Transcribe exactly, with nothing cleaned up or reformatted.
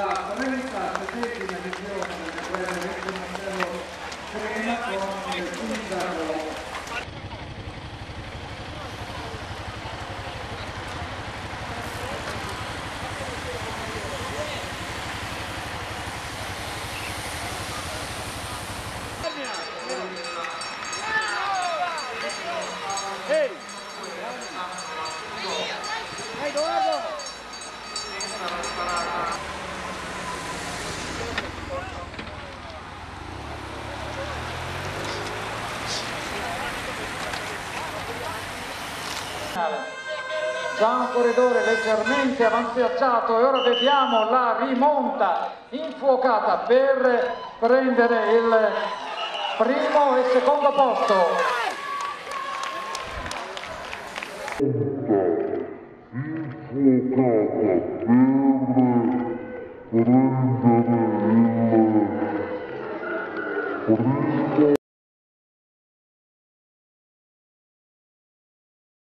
la trentasettesima edizione del Guerra Vecchio Marcello Crema con il sindaco. Ehi! Ehi, Edoardo! Già un corridore leggermente avanzaggiato e ora vediamo la rimonta infuocata per prendere il primo e secondo posto. Infuocata per prendere